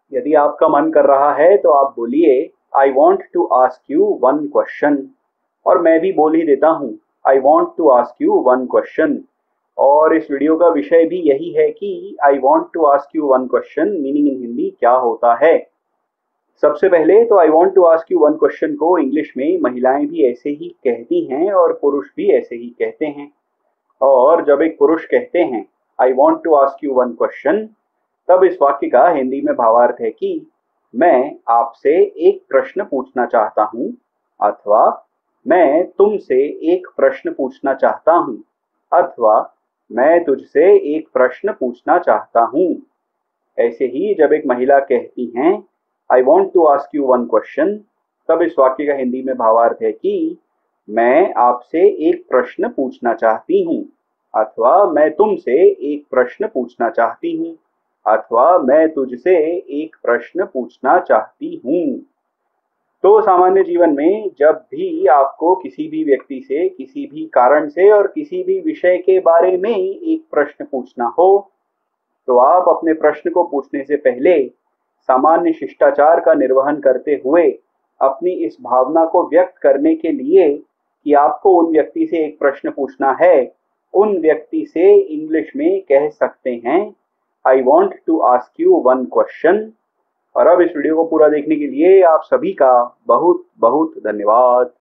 यदि आपका मन कर रहा है तो आप बोलिए I want to ask you one question. और मैं भी बोल ही देता हूँ I want to ask you one question. और इस वीडियो का विषय भी यही है कि I want to ask you one question meaning in Hindi क्या होता है। सबसे पहले तो I want to ask you one question को इंग्लिश में महिलाएं भी ऐसे ही कहती हैं और पुरुष भी ऐसे ही कहते हैं। और जब एक पुरुष कहते हैं I want to ask you one question, तब इस वाक्य का हिंदी में भावार्थ है कि मैं आपसे एक प्रश्न पूछना चाहता हूँ, अथवा मैं तुमसे एक प्रश्न पूछना चाहता हूँ, अथवा मैं तुझसे एक प्रश्न पूछना चाहता हूँ। ऐसे ही जब एक महिला कहती हैं I want to ask you one question, तब इस वाक्य का हिंदी में भावार्थ है कि मैं आपसे एक प्रश्न पूछना चाहती हूँ, अथवा मैं तुमसे एक प्रश्न पूछना चाहती हूँ, अथवा मैं तुझसे एक प्रश्न पूछना चाहती हूँ। तो सामान्य जीवन में जब भी आपको किसी भी व्यक्ति से किसी भी कारण से और किसी भी विषय के बारे में एक प्रश्न पूछना हो, तो आप अपने प्रश्न को पूछने से पहले सामान्य शिष्टाचार का निर्वहन करते हुए अपनी इस भावना को व्यक्त करने के लिए कि आपको उन व्यक्ति से एक प्रश्न पूछना है, उन व्यक्ति से इंग्लिश में कह सकते हैं I want to ask you one question. और अब इस वीडियो को पूरा देखने के लिए आप सभी का बहुत बहुत धन्यवाद।